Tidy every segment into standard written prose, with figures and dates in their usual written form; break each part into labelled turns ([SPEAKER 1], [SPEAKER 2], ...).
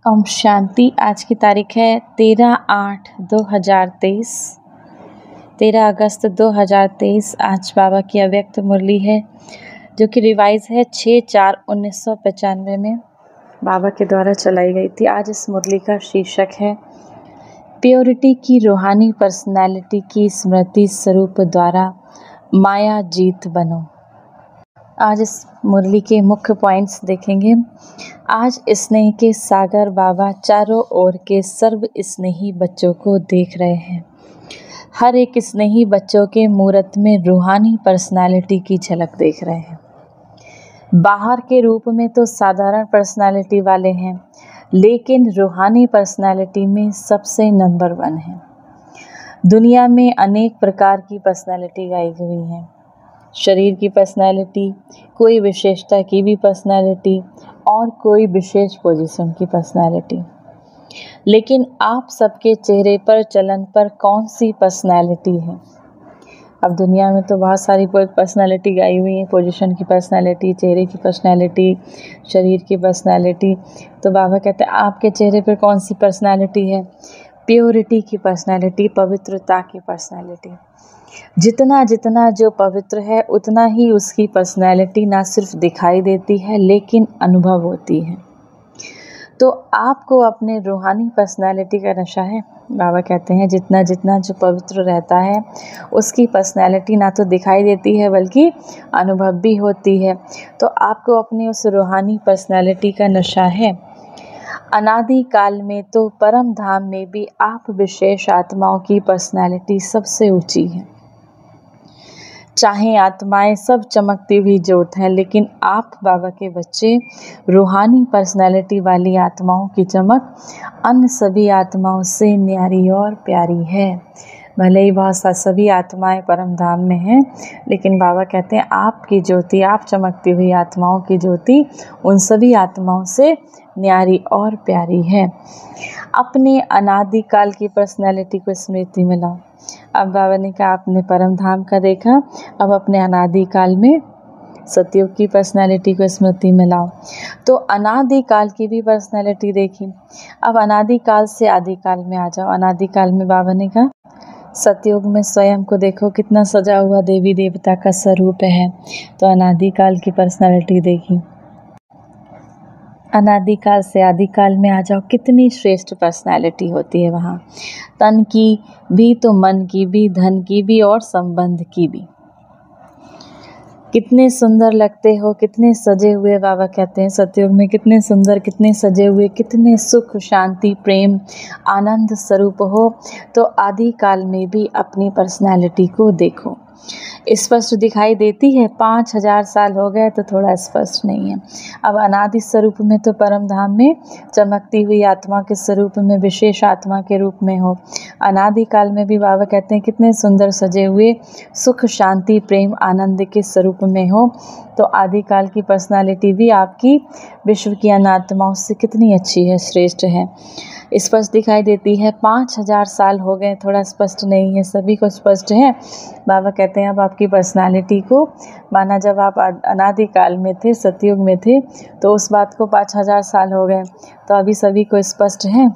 [SPEAKER 1] ओम शांति। आज की तारीख है 13/8/2023, 13 अगस्त 2023। आज बाबा की अव्यक्त मुरली है जो कि रिवाइज है 6/4/1995 में बाबा के द्वारा चलाई गई थी। आज इस मुरली का शीर्षक है प्योरिटी की रूहानी पर्सनैलिटी की स्मृति स्वरूप द्वारा माया जीत बनो। आज इस मुरली के मुख्य पॉइंट्स देखेंगे। आज स्नेह के सागर बाबा चारों ओर के सर्व स्नेही बच्चों को देख रहे हैं। हर एक स्नेही बच्चों के मूरत में रूहानी पर्सनालिटी की झलक देख रहे हैं। बाहर के रूप में तो साधारण पर्सनालिटी वाले हैं, लेकिन रूहानी पर्सनालिटी में सबसे नंबर 1 है। दुनिया में अनेक प्रकार की पर्सनालिटी गाई हुई हैं। शरीर की पर्सनालिटी, कोई विशेषता की भी पर्सनालिटी और कोई विशेष पोजीशन की पर्सनालिटी। लेकिन आप सबके चेहरे पर चलन पर कौन सी पर्सनालिटी है? अब दुनिया में तो बहुत सारी पर्सनालिटी गाई हुई है। पोजीशन की पर्सनालिटी, चेहरे की पर्सनालिटी, शरीर की पर्सनालिटी। तो बाबा कहते हैं आपके चेहरे पर कौन सी पर्सनालिटी है? प्योरिटी की पर्सनालिटी, पवित्रता की पर्सनालिटी। जितना जितना जो पवित्र है उतना ही उसकी पर्सनैलिटी ना सिर्फ दिखाई देती है लेकिन अनुभव होती है। तो आपको अपने रूहानी पर्सनैलिटी का नशा है। बाबा कहते हैं जितना जितना जो पवित्र रहता है उसकी पर्सनैलिटी ना तो दिखाई देती है बल्कि अनुभव भी होती है। तो आपको अपनी उस रूहानी पर्सनैलिटी का नशा है। अनादि काल में तो परम धाम में भी आप विशेष आत्माओं की पर्सनैलिटी सबसे ऊंची है। चाहे आत्माएं सब चमकती हुई ज्योत हैं, लेकिन आप बाबा के बच्चे रूहानी पर्सनैलिटी वाली आत्माओं की चमक अन्य सभी आत्माओं से न्यारी और प्यारी है। भले ही बहुत सभी आत्माएं परम धाम में हैं, लेकिन बाबा कहते हैं आपकी ज्योति, आप चमकती हुई आत्माओं की ज्योति उन सभी आत्माओं से न्यारी और प्यारी है। अपने अनादि काल की पर्सनैलिटी को स्मृति में लाओ। अब बाबा ने कहा आपने परम धाम का देखा, अब अपने अनादि काल में सतयुग की पर्सनैलिटी को स्मृति में लाओ। तो अनादि काल की भी पर्सनैलिटी देखी। अब अनादि काल से आदि काल में आ जाओ। अनादि काल में बाबा ने कहा सतयुग में स्वयं को देखो कितना सजा हुआ देवी देवता का स्वरूप है। तो अनादि काल की पर्सनैलिटी देखी। अनादि काल से आदि काल में आ जाओ, कितनी श्रेष्ठ पर्सनैलिटी होती है वहाँ। तन की भी तो मन की भी, धन की भी और संबंध की भी। कितने सुंदर लगते हो, कितने सजे हुए। बाबा कहते हैं सतयुग में कितने सुंदर, कितने सजे हुए, कितने सुख शांति प्रेम आनंद स्वरूप हो। तो आदि काल में भी अपनी पर्सनैलिटी को देखो। स्पष्ट दिखाई देती है। 5000 साल हो गए तो थोड़ा स्पष्ट नहीं है। अब अनादि स्वरूप में तो परम धाम में चमकती हुई आत्मा के स्वरूप में विशेष आत्मा के रूप में हो। अनादि काल में भी बाबा कहते हैं कितने सुंदर सजे हुए सुख शांति प्रेम आनंद के स्वरूप में हो। तो आदि काल की पर्सनालिटी भी आपकी विश्व की अन्य आत्माओं से कितनी अच्छी है, श्रेष्ठ है, स्पष्ट दिखाई देती है। 5000 साल हो गए, थोड़ा स्पष्ट नहीं है, सभी को स्पष्ट है। बाबा कहते हैं अब आपकी पर्सनालिटी को माना जब आप अनादि काल में थे, सतयुग में थे, तो उस बात को 5000 साल हो गए, तो अभी सभी को स्पष्ट है।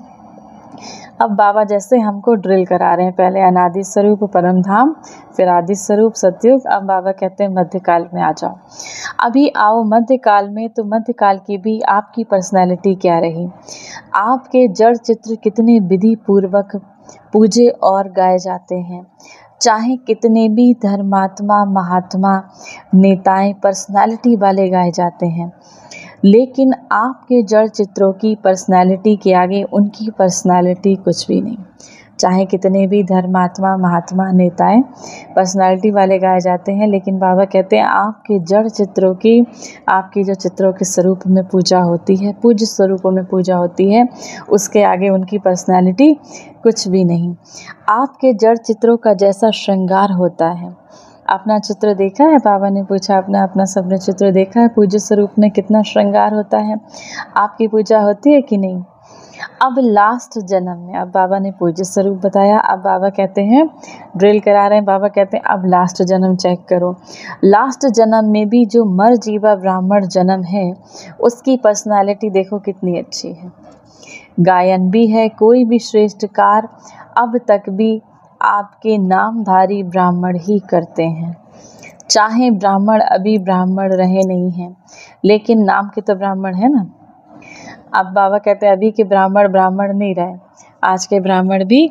[SPEAKER 1] अब बाबा जैसे हमको ड्रिल करा रहे हैं, पहले अनादि स्वरूप परम धाम, फिर आदि स्वरूप सतयुग। अब बाबा कहते हैं मध्यकाल में आ जाओ। अभी आओ मध्यकाल में। तो मध्यकाल की भी आपकी पर्सनैलिटी क्या रही? आपके जड़ चित्र कितने विधि पूर्वक पूजे और गाए जाते हैं। चाहे कितने भी धर्मात्मा महात्मा नेताएं पर्सनैलिटी वाले गाए जाते हैं, लेकिन आपके जड़ चित्रों की पर्सनैलिटी के आगे उनकी पर्सनैलिटी कुछ भी नहीं। चाहे कितने भी धर्मात्मा महात्मा नेताएं पर्सनैलिटी वाले गाए जाते हैं, लेकिन बाबा कहते हैं आपके जड़ चित्रों की, आपकी जो चित्रों के स्वरूप में पूजा होती है, पूज्य स्वरूपों में पूजा होती है, उसके आगे उनकी पर्सनैलिटी कुछ भी नहीं। आपके जड़ चित्रों का जैसा श्रृंगार होता है, अपना चित्र देखा है? बाबा ने पूछा अपना सबने चित्र देखा है? पूज्य स्वरूप में कितना श्रृंगार होता है। आपकी पूजा होती है कि नहीं? अब लास्ट जन्म में, अब बाबा ने पूज्य स्वरूप बताया, अब बाबा कहते हैं ड्रिल करा रहे हैं। बाबा कहते हैं अब लास्ट जन्म चेक करो। लास्ट जन्म में भी जो मर जीवा ब्राह्मण जन्म है उसकी पर्सनालिटी देखो कितनी अच्छी है। गायन भी है कोई भी श्रेष्ठ कार्य, अब तक भी आपके नामधारी ब्राह्मण ही करते हैं। चाहे ब्राह्मण अभी ब्राह्मण रहे नहीं हैं, लेकिन नाम के तो ब्राह्मण है ना। अब बाबा कहते हैं अभी के ब्राह्मण ब्राह्मण नहीं रहे, आज के ब्राह्मण भी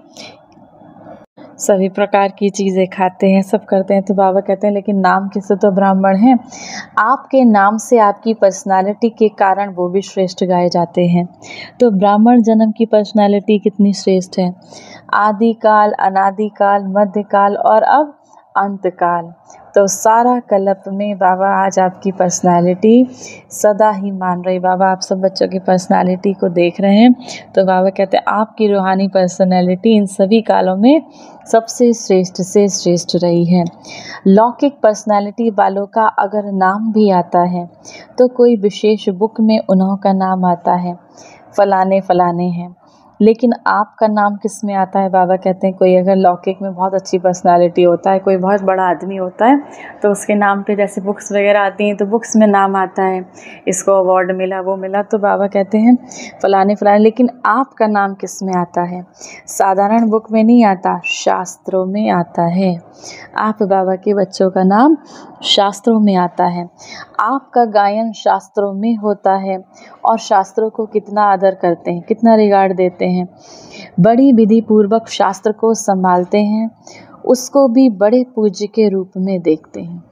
[SPEAKER 1] सभी प्रकार की चीज़ें खाते हैं, सब करते हैं। तो बाबा कहते हैं लेकिन नाम के से तो ब्राह्मण हैं। आपके नाम से, आपकी पर्सनालिटी के कारण वो भी श्रेष्ठ गाए जाते हैं। तो ब्राह्मण जन्म की पर्सनालिटी कितनी श्रेष्ठ है। आदिकाल, अनादिकाल, मध्यकाल और अब अंतकाल, तो सारा कल्प में बाबा आज आपकी पर्सनालिटी सदा ही मान रही। बाबा आप सब बच्चों की पर्सनालिटी को देख रहे हैं, तो बाबा कहते हैं आपकी रूहानी पर्सनालिटी इन सभी कालों में सबसे श्रेष्ठ से श्रेष्ठ रही है। लौकिक पर्सनालिटी वालों का अगर नाम भी आता है तो कोई विशेष बुक में उन्हों का नाम आता है, फलाने फलाने हैं, लेकिन आपका नाम किस में आता है। बाबा कहते हैं कोई अगर लौकिक में बहुत अच्छी पर्सनालिटी होता है, कोई बहुत बड़ा आदमी होता है, तो उसके नाम पे जैसे बुक्स वगैरह आती हैं तो बुक्स में नाम आता है, इसको अवार्ड मिला, वो मिला, तो बाबा कहते हैं फलाने फलाने। लेकिन आपका नाम किस में आता है। साधारण बुक में नहीं आता, शास्त्रों में आता है। आप बाबा के बच्चों का नाम शास्त्रों में आता है। आपका गायन शास्त्रों में होता है, और शास्त्रों को कितना आदर करते हैं, कितना रिगार्ड देते हैं। बड़ी विधि पूर्वक शास्त्र को संभालते हैं, उसको भी बड़े पूज्य के रूप में देखते हैं।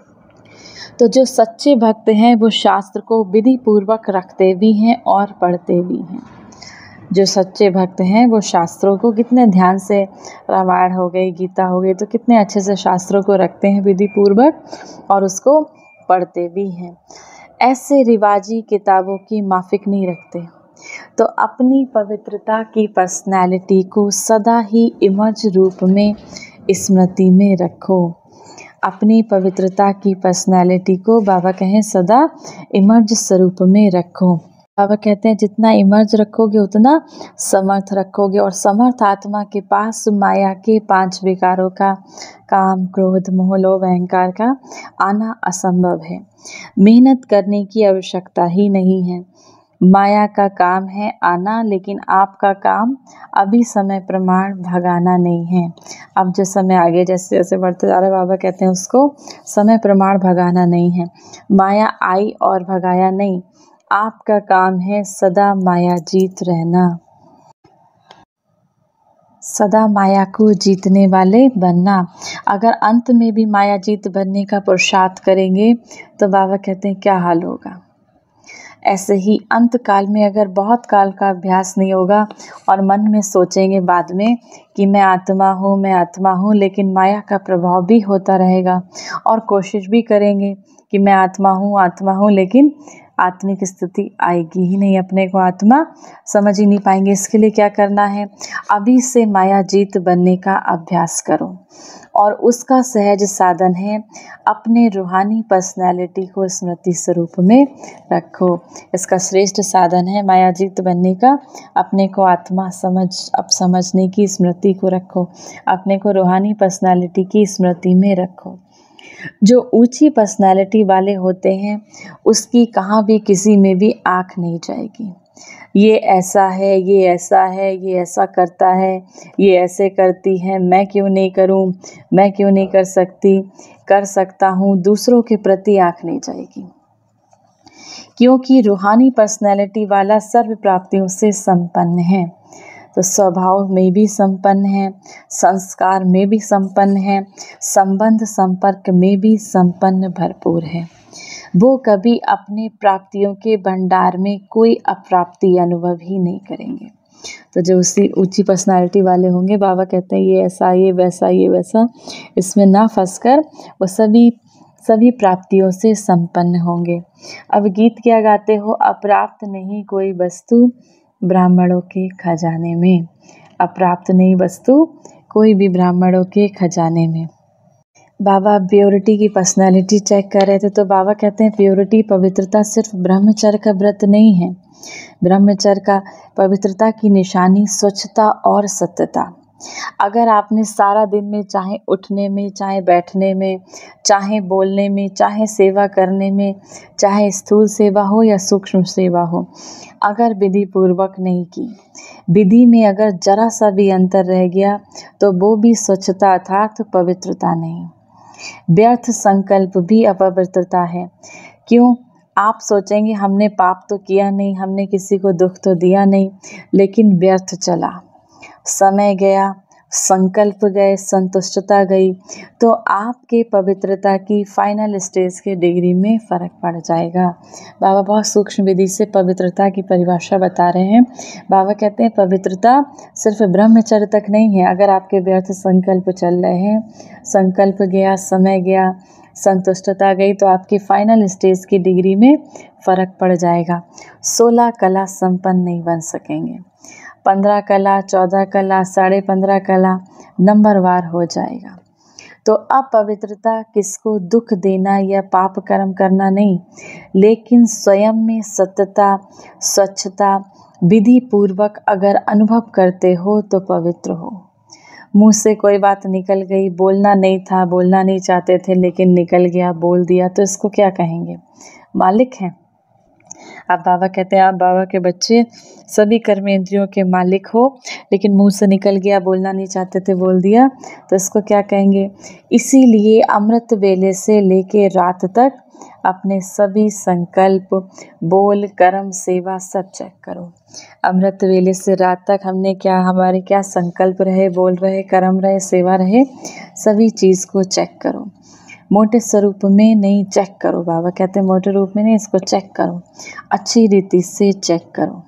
[SPEAKER 1] तो जो सच्चे भक्त हैं वो शास्त्र को विधि पूर्वक रखते भी हैं और पढ़ते भी हैं। जो सच्चे भक्त हैं वो शास्त्रों को कितने ध्यान से, रामायण हो गई, गीता हो गई, तो कितने अच्छे से शास्त्रों को रखते हैं विधि पूर्वक और उसको पढ़ते भी हैं। ऐसे रिवाजी किताबों की माफिक नहीं रखते। तो अपनी पवित्रता की पर्सनैलिटी को सदा ही इमर्ज रूप में स्मृति में रखो। अपनी पवित्रता की पर्सनैलिटी को बाबा कहें सदा इमर्ज स्वरूप में रखो। बाबा कहते हैं जितना इमर्ज रखोगे उतना समर्थ रखोगे, और समर्थ आत्मा के पास माया के 5 विकारों का, काम, क्रोध, मोह, लोभ, अहंकार का आना असंभव है। मेहनत करने की आवश्यकता ही नहीं है। माया का काम है आना, लेकिन आपका काम अभी समय प्रमाण भगाना नहीं है। अब जो समय आगे जैसे जैसे बढ़ते जा रहे, बाबा कहते हैं उसको समय प्रमाण भगाना नहीं है। माया आई और भगाया नहीं, आपका काम है सदा माया जीत रहना, सदा माया को जीतने वाले बनना। अगर अंत में भी माया जीत बनने का पुरुषार्थ करेंगे तो बाबा कहते हैं क्या हाल होगा। ऐसे ही अंत काल में अगर बहुत काल का अभ्यास नहीं होगा और मन में सोचेंगे बाद में कि मैं आत्मा हूँ, मैं आत्मा हूँ, लेकिन माया का प्रभाव भी होता रहेगा, और कोशिश भी करेंगे कि मैं आत्मा हूँ, लेकिन आत्मिक स्थिति आएगी ही नहीं, अपने को आत्मा समझ ही नहीं पाएंगे। इसके लिए क्या करना है, अभी से माया जीत बनने का अभ्यास करो, और उसका सहज साधन है अपने रूहानी पर्सनैलिटी को स्मृति स्वरूप में रखो। इसका श्रेष्ठ साधन है माया जीत बनने का, अपने को आत्मा समझने की स्मृति को रखो, अपने को रूहानी पर्सनैलिटी की स्मृति में रखो। जो ऊंची पर्सनैलिटी वाले होते हैं उसकी कहाँ भी किसी में भी आँख नहीं जाएगी। ये ऐसा है, ये ऐसा है, ये ऐसा करता है, ये ऐसे करती है, मैं क्यों नहीं करूं, मैं क्यों नहीं कर सकती, कर सकता हूं, दूसरों के प्रति आँख नहीं जाएगी। क्योंकि रूहानी पर्सनैलिटी वाला सर्व प्राप्तियों से संपन्न है, तो स्वभाव में भी संपन्न है, संस्कार में भी संपन्न है, संबंध संपर्क में भी संपन्न भरपूर है। वो कभी अपने प्राप्तियों के भंडार में कोई अप्राप्ति अनुभव ही नहीं करेंगे। तो जो उसी ऊंची पर्सनालिटी वाले होंगे, बाबा कहते हैं ये ऐसा, ये वैसा, ये वैसा, इसमें ना फंसकर वो सभी प्राप्तियों से संपन्न होंगे। अब गीत क्या गाते हो, अप्राप्त नहीं कोई वस्तु ब्राह्मणों के खजाने में, अप्राप्त नहीं वस्तु कोई भी ब्राह्मणों के खजाने में। बाबा प्योरिटी की पर्सनालिटी चेक कर रहे थे, तो बाबा कहते हैं प्योरिटी, पवित्रता सिर्फ ब्रह्मचर्य का व्रत नहीं है। ब्रह्मचर्य का पवित्रता की निशानी स्वच्छता और सत्यता, अगर आपने सारा दिन में चाहे उठने में, चाहे बैठने में, चाहे बोलने में, चाहे सेवा करने में, चाहे स्थूल सेवा हो या सूक्ष्म सेवा हो, अगर विधि पूर्वक नहीं की, विधि में अगर जरा सा भी अंतर रह गया तो वो भी स्वच्छता अर्थात पवित्रता नहीं। व्यर्थ संकल्प भी अपवित्रता है। क्यों? आप सोचेंगे हमने पाप तो किया नहीं, हमने किसी को दुख तो दिया नहीं, लेकिन व्यर्थ चला, समय गया, संकल्प गए, संतुष्टता गई, तो आपके पवित्रता की फाइनल स्टेज के डिग्री में फ़र्क पड़ जाएगा। बाबा बहुत सूक्ष्म विधि से पवित्रता की परिभाषा बता रहे हैं। बाबा कहते हैं पवित्रता सिर्फ ब्रह्मचर्य तक नहीं है। अगर आपके व्यर्थ संकल्प चल रहे हैं, संकल्प गया, समय गया, संतुष्टता गई, तो आपकी फाइनल स्टेज की डिग्री में फ़र्क पड़ जाएगा। 16 कला संपन्न नहीं बन सकेंगे। 15 कला, 14 कला, 15.5 कला नंबरवार हो जाएगा। तो अपवित्रता किसको दुख देना या पाप कर्म करना नहीं, लेकिन स्वयं में सत्यता, स्वच्छता, विधि पूर्वक अगर अनुभव करते हो तो पवित्र हो। मुंह से कोई बात निकल गई, बोलना नहीं था, बोलना नहीं चाहते थे, लेकिन निकल गया, बोल दिया, तो इसको क्या कहेंगे? मालिक हैं। अब बाबा कहते हैं आप बाबा के बच्चे सभी कर्मेंद्रियों के मालिक हो, लेकिन मुंह से निकल गया, बोलना नहीं चाहते थे, बोल दिया, तो इसको क्या कहेंगे? इसीलिए अमृत वेले से लेके रात तक अपने सभी संकल्प, बोल, कर्म, सेवा सब चेक करो। अमृत वेले से रात तक हमने हमारे क्या संकल्प रहे, बोल रहे, कर्म रहे, सेवा रहे, सभी चीज़ को चेक करो। मोटे स्वरूप में नहीं, चेक करो। बाबा कहते हैं मोटे रूप में नहीं, इसको चेक करो, अच्छी रीति से चेक करो।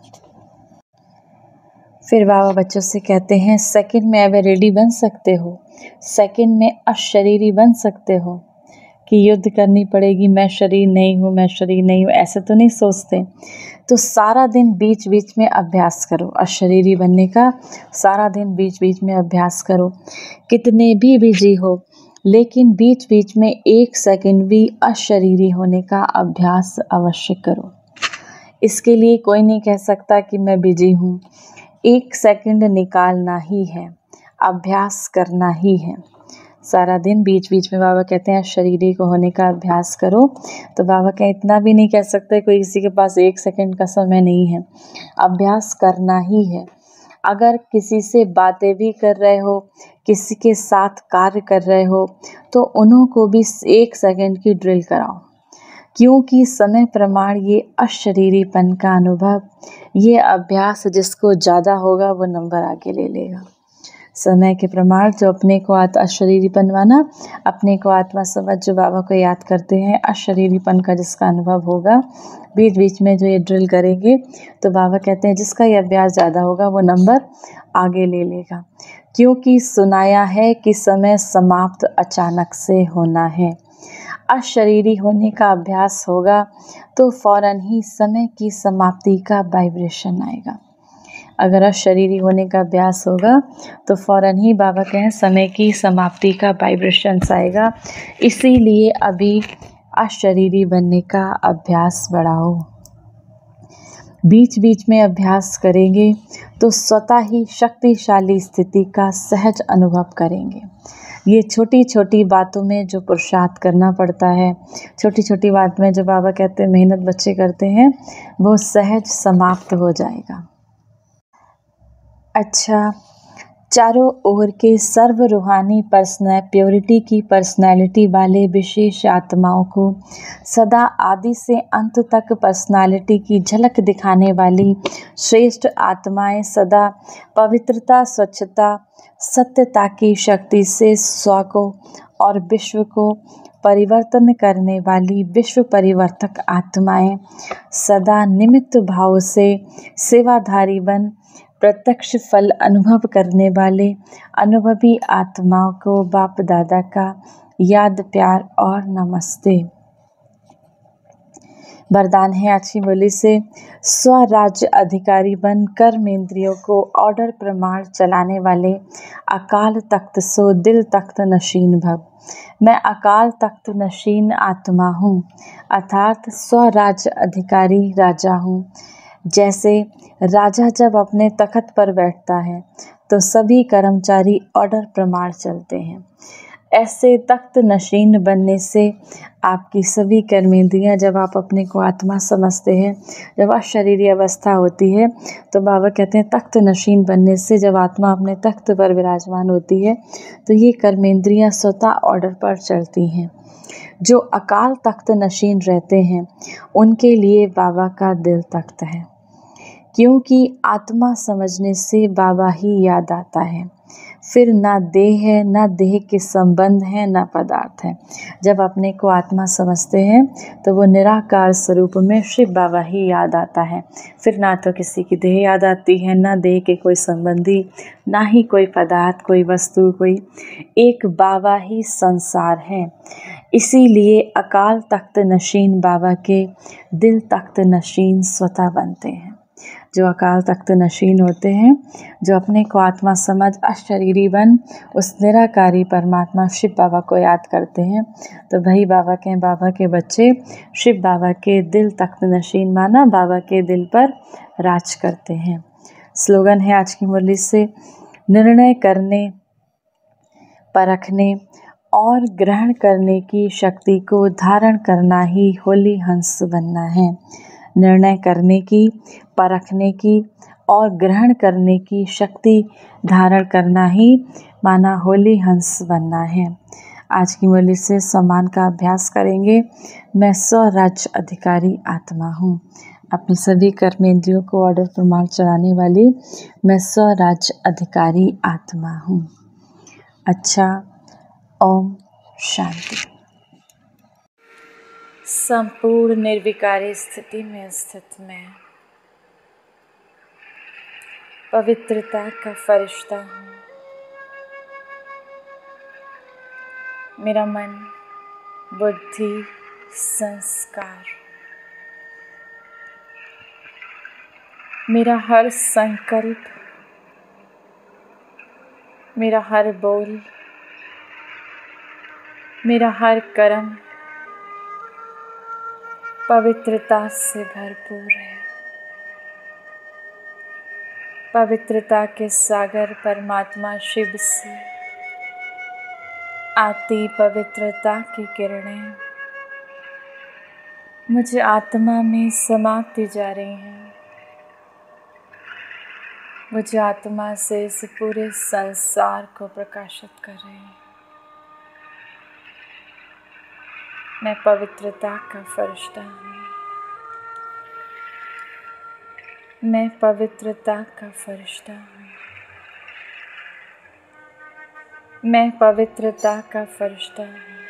[SPEAKER 1] फिर बाबा बच्चों से कहते हैं सेकंड में एवरेडी बन सकते हो, सेकंड में अशरीरी बन सकते हो कि युद्ध करनी पड़ेगी, मैं शरीर नहीं हूँ, मैं शरीर नहीं हूँ, ऐसे तो नहीं सोचते। तो सारा दिन बीच बीच में अभ्यास करो अशरीरी बनने का, सारा दिन बीच बीच में अभ्यास करो। कितने भी बिजी हो, लेकिन बीच बीच में 1 सेकंड भी अशरीरी होने का अभ्यास अवश्य करो। इसके लिए कोई नहीं कह सकता कि मैं बिजी हूँ, 1 सेकंड निकालना ही है, अभ्यास करना ही है। सारा दिन बीच बीच में बाबा कहते हैं शरीरी को होने का अभ्यास करो। तो बाबा कहें इतना भी नहीं कह सकते कोई किसी के पास 1 सेकंड का समय नहीं है, अभ्यास करना ही है। अगर किसी से बातें भी कर रहे हो, किसी के साथ कार्य कर रहे हो, तो उन्हों को भी 1 सेकंड की ड्रिल कराओ, क्योंकि समय प्रमाण ये अशरीरीपन का अनुभव, ये अभ्यास जिसको ज़्यादा होगा वो नंबर आगे ले लेगा। समय के प्रमाण जो अपने को अशरीरीपन माना, अपने को आत्मा समझ जो बाबा को याद करते हैं, अशरीरीपन का जिसका अनुभव होगा, बीच बीच में जो ये ड्रिल करेंगे, तो बाबा कहते हैं जिसका ये अभ्यास ज़्यादा होगा वो नंबर आगे ले लेगा। क्योंकि सुनाया है कि समय समाप्त अचानक से होना है। अशरीरी होने का अभ्यास होगा तो फौरन ही समय की समाप्ति का वाइब्रेशन आएगा। अगर अशरीरी होने का अभ्यास होगा तो फौरन ही बाबा कहें समय की समाप्ति का वाइब्रेशन आएगा। इसीलिए अभी अशरीरी बनने का अभ्यास बढ़ाओ। बीच बीच में अभ्यास करेंगे तो स्वतः ही शक्तिशाली स्थिति का सहज अनुभव करेंगे। ये छोटी छोटी बातों में जो पुरुषार्थ करना पड़ता है, छोटी छोटी बात में जो बाबा कहते हैं मेहनत बच्चे करते हैं, वो सहज समाप्त हो जाएगा। अच्छा, चारों ओर के सर्व रूहानी प्योरिटी की पर्सनैलिटी वाले विशेष आत्माओं को सदा आदि से अंत तक पर्सनैलिटी की झलक दिखाने वाली श्रेष्ठ आत्माएं सदा पवित्रता, स्वच्छता, सत्यता की शक्ति से स्व को और विश्व को परिवर्तन करने वाली विश्व परिवर्तक आत्माएं सदा निमित्त भाव से सेवाधारी बन प्रत्यक्ष फल अनुभव करने वाले अनुभवी आत्माओं को बाप दादा का याद, प्यार और नमस्ते। वरदान है अच्छी बोली से स्वराज्य अधिकारी बन कर्मेंद्रियों को ऑर्डर प्रमाण चलाने वाले अकाल तख्त सो दिल तख्त नशीन भव। मैं अकाल तख्त नशीन आत्मा हूँ, अर्थात स्वराज्य अधिकारी राजा हूँ। जैसे राजा जब अपने तख्त पर बैठता है तो सभी कर्मचारी ऑर्डर प्रमाण चलते हैं। ऐसे तख्त नशीन बनने से आपकी सभी कर्मेंद्रियाँ, जब आप अपने को आत्मा समझते हैं, जब अशरीरी अवस्था होती है, तो बाबा कहते हैं तख्त नशीन बनने से जब आत्मा अपने तख्त पर विराजमान होती है तो ये कर्मेंद्रियाँ स्वतः ऑर्डर पर चलती हैं। जो अकाल तख्त नशीन रहते हैं उनके लिए बाबा का दिल तख्त है, क्योंकि आत्मा समझने से बाबा ही याद आता है। फिर ना देह है, ना देह के संबंध है, ना पदार्थ है। जब अपने को आत्मा समझते हैं तो वो निराकार स्वरूप में शिव बाबा ही याद आता है। फिर ना तो किसी की देह याद आती है, ना देह के कोई संबंधी, ना ही कोई पदार्थ, कोई वस्तु, कोई एक बाबा ही संसार है। इसीलिए अकाल तख्त नशीन बाबा के दिल तख्त नशीन स्वतः बनते हैं। जो अकाल तख्त नशीन होते हैं, जो अपने को आत्मा समझ अशरीरी बन उस निराकारी परमात्मा शिव बाबा को याद करते हैं, तो वही बाबा के बच्चे शिव बाबा के दिल तख्त नशीन माना बाबा के दिल पर राज करते हैं। स्लोगन है आज की मुरली से, निर्णय करने, परखने और ग्रहण करने की शक्ति को धारण करना ही होली हंस बनना है। निर्णय करने की, परखने की और ग्रहण करने की शक्ति धारण करना ही माना होली हंस बनना है। आज की मुरली से सम्मान का अभ्यास करेंगे। मैं स्वराज्य अधिकारी आत्मा हूँ। अपनी सभी कर्मेंद्रियों को ऑर्डर प्रमाण चलाने वाली मैं स्वराज्य अधिकारी आत्मा हूँ। अच्छा, ओम शांति। संपूर्ण निर्विकारी स्थिति में स्थित मैं पवित्रता का फरिश्ता हूँ। मेरा मन, बुद्धि, संस्कार, मेरा हर संकल्प, मेरा हर बोल, मेरा हर कर्म पवित्रता से भरपूर है। पवित्रता के सागर परमात्मा शिव से आती पवित्रता की किरणें मुझे आत्मा में समाती जा रही हैं। मुझे आत्मा से इस पूरे संसार को प्रकाशित कर रही हैं। मैं पवित्रता का फरिश्ता हूँ। मैं पवित्रता का फरिश्ता हूँ। मैं पवित्रता का फरिश्ता हूँ।